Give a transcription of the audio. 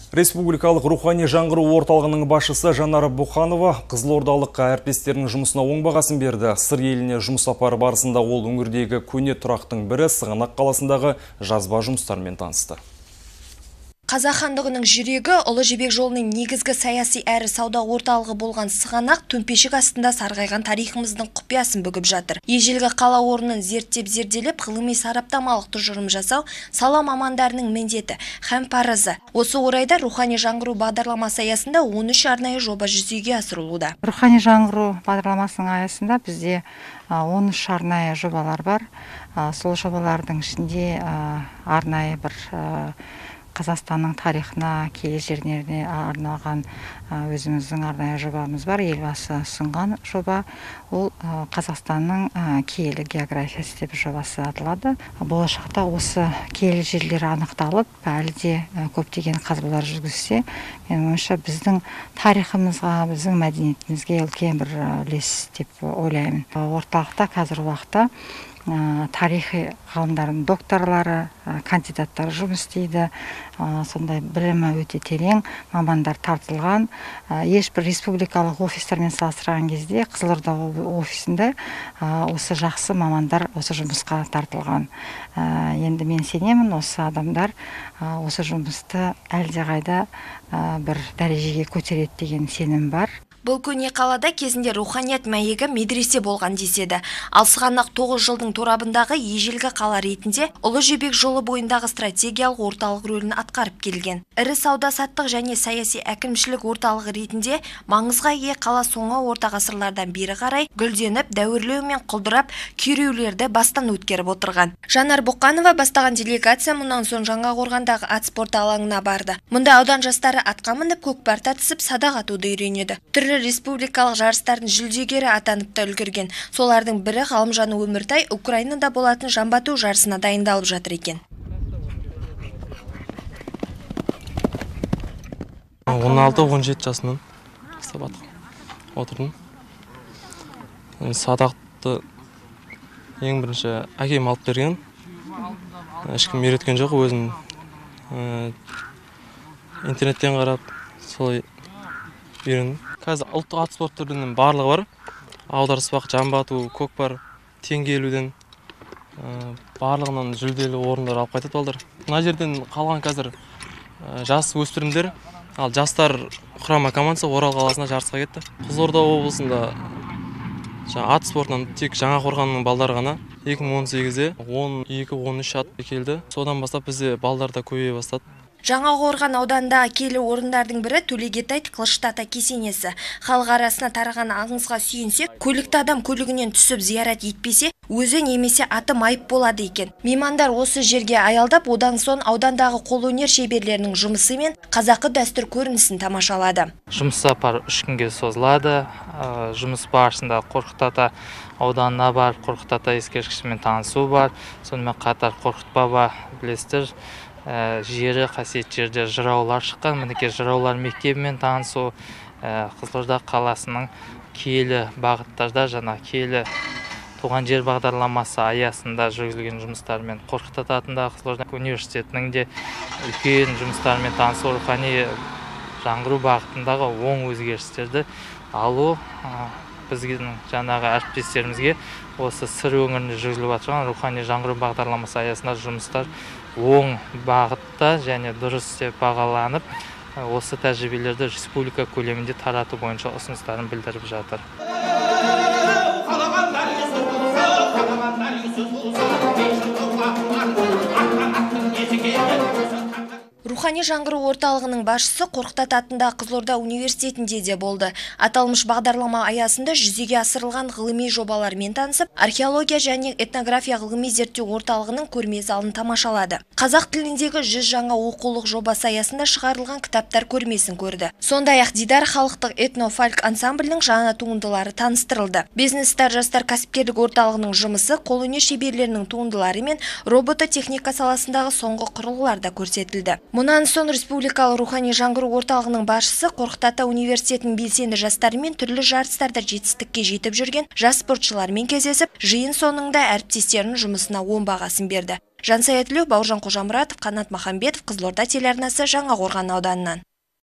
Республикалық рухани жаңғыру орталығының басшысы Жанар Бұқанова қызылордалық әріптестерінің жұмысына оң бағасын берді. Сыр еліне жұмыс сапары барысында ол өңірдегі көне тұрақтың бірі Сығанақ қаласындағы жазба жұмыстармен танысты. Қазақ хандығының жүрегі Ұлы Жібек жолының негізгі саяси әрі сауда орталығы болған Сығанақ төмпешік астында сарғайған тарихымыздың құпиясын бүгіп жатыр. Ежелгі қала орнын зерттеп-зерделеп, ғылыми сараптамалық тұжырым жасау сала мамандарының міндеті һәм парызы. Осы орайда рухани жаңғыру бағдарламасы аясында 13 арнайы жоба жүзеге асырылуда. Рухани жаңғыру бағдарламасының аясында бізде 13 арнайы жобалар бар. Сол жобалардың ішінде арнайы бір Қазақстанның тарихына, киелі жерлеріне арналған өзіміздің арнайы жобамыз бар. Елбасы ұсынған жоба. Ол Қазақстанның киелі географиясы деп жобасы аталады. Болашақта осы киелі жерлер анықталып, әлі де көптеген қазбалар жүргізсе, менің ойымша біздің тарихымызға, біздің мәдениетімізге үлкен бір үлес деп ойлаймын. Орталықта қазіргі уақытта тарихи ғалымдардың докторлары, кандидаттар жұмыс істейді. Сондай білімі өте терең мамандар тартылған. Ешбір республикалық офистермен салыстырған кезде Қызылорда офисінде осы жақсы мамандар осы жұмысқа тартылған. Енді мен сенемін, осы адамдар осы жұмысты әлдеқайда бір дәрежеге көтереді деген сенім бар. Бұл көне қалада кезінде руханият мәйегі медресе болған деседі. Ал Сығанақ 9 жылдың торабындағы ежелгі қала ретінде Ұлы Жібек жолы бойындағы стратегиялық орталық рөлін атқарып келген. Ірі сауда-саттық және саяси әкімшілік орталығы ретінде маңызға ие қала соңғы орта ғасырлардан бері қарай гүлденіп, дәуірлеу мен құлдырап, күйреулерді бастан өткеріп отырған. Жанар Бұқанова бастаған делегация мұнан соң Жаңақорғандағы ат спорт алаңына барды. Мұнда аудан жастары атқа мініп, көкпар тартысып, садақ атуды үйренеді. Түрлі республикалық жарыстардың жүлдегері атанып та үлгерген. Солардың бірі Ғалымжан Өміртай Украинада болатын жамбы ату жарысына дайындалып жатыр екен. 16-17 жасынан бастап отырдым. Садақты ең бірінші әкем алып берген. Ешкім үйреткен жоқ, өзім интернеттен қарап солай үйрендім. Қазір ұлттық ат спорт түрінің барлығы бар. Аударыспақ, жамбы ату, көкпар, теңге ілуден барлығынан жүлделі орындар алып қайтады балдар. Мына жерден қалған қазір жас өспірімдер, ал жастар құрама командасы Орал қаласына жарысқа кетті. Қызылорда облысында ат спортынан тек Жаңақорғанның балдары ғана 2018-де 12-13 ат келді. Содан бастап бізде балдар да көбейе бастады. Жаңақорған ауданында келі орындардың бірі Төлегетай Қылышты ата кесенесі. Халық арасына тараған аңызға сүйенсек, көлікті адам көлігінен түсіп зиярат етпесе, өзі немесе аты майып болады екен. Меймандар осы жерге аялдап, одан соң аудандағы қолөнер шеберлерінің жұмысы мен қазақы дәстүр көрінісін тамашалады. Жұмыс сапар 3 күнге созылады. Жұмыс барысында Қорқыт ата ауданына барып, Қорқыт ата ескерткішімен танысу бар. Сонымен қатар Қорқыт баба білесіздер, жері қасиет жерде жыраулар шыққан. Мінекей жыраулар мектебімен танысу, Қызылорда қаласының киелі бағыттарда жаңа киелі туған жер бағдарламасы аясында жүргізілген жұмыстармен, Қорқыт ата атындағы Қызылорда университетінің де үлкен жұмыстармен танысу, рухани жаңғыру бағытындағы оң өзгерістерді алу біздің жаңағы әріптестерімізге осы Сыр өңірінде жүргізіліп жатқан рухани жаңғыру бағдарламасы аясында жұмыстар оң бағытта және дұрыс деп бағаланып, осы тәжірибелерді республика көлемінде тарату бойынша ұсыныстарын білдіріп жатыр. Рухани жаңғыру орталығының басшысы Қорқыт ата атындағы Қызылорда университетінде де болды. Аталмыш бағдарлама аясында жүзеге асырылған ғылыми жобалармен танысып, археология және этнография ғылыми зерттеу орталығының көрме залын тамашалады. Қазақ тіліндегі 100 жаңа оқулық жобасы аясында шығарылған кітаптар көрмесін көрді. Сондай-ақ Дидар халықтық этнофольк ансамблінің жаңа туындылары таныстырылды. Бизнестер жастар кәсіпкерлік орталығының жұмысы, қолөнер шеберлерінің туындылары мен робототехника саласындағы соңғы құрылғылар да көрсетілді. Мұнан соң республикалық рухани жаңғыру орталығының басшысы Қорқыт ата университетінің белсенді жастарымен түрлі жарыстарда жетістікке жетіп жүрген жас спортшылармен кездесіп, жиын соңында әріптестерінің жұмысына оң бағасын берді. Жансая Тілеу, Бауыржан Қожамұратов, Қанат Махамбетов, Қызылорда телеарнасы, Жаңақорған ауданынан.